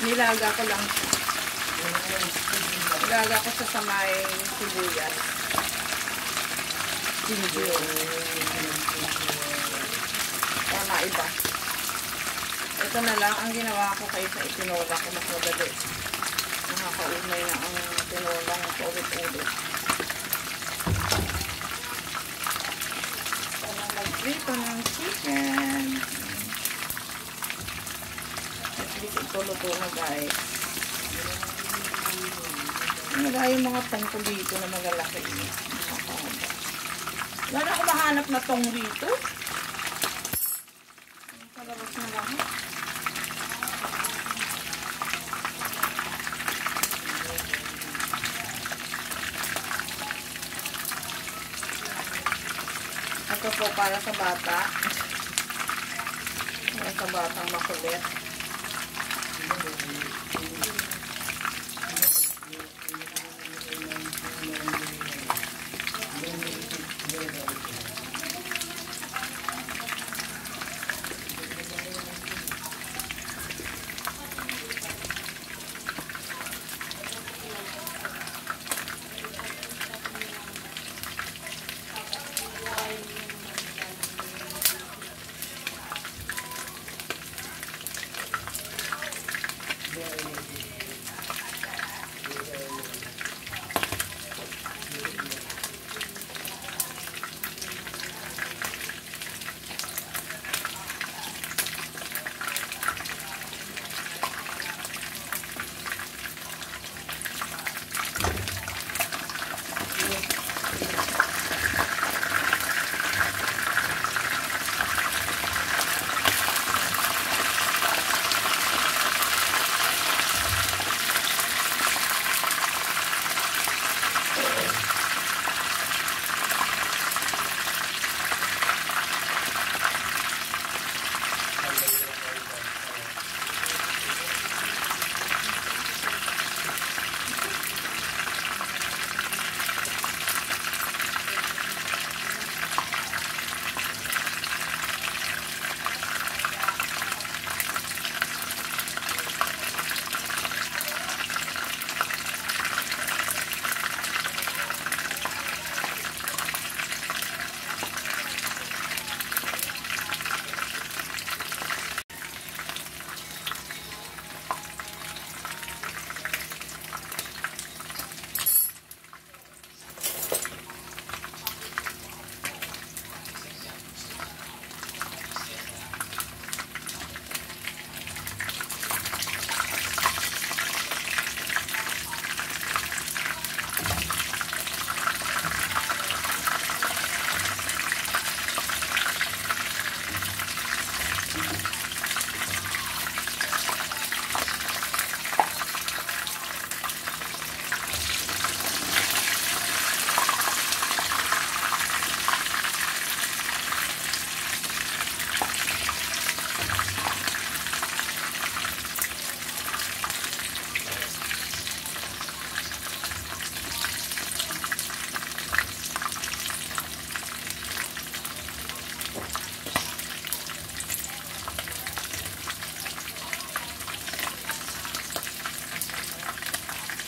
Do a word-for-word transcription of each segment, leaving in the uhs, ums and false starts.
Nilaga ko lang siya. Nilaga ko sa samay sibuyas. Ginger. Para maiba. Ito na lang ang ginawa ko kaysa itinola ko mas madali. Nakakaumay na ang tinolang ulit-ulit. Para mag-prito ng chicken. At least ito luto na guys. Wala yung mga tong ko dito na magalaki. Wala na ako mahanap na tong dito. Palabas na lang. Ito po para sa bata. Para sa batang makulit.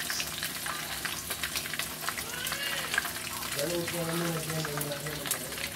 Ganun po namin nagyan ng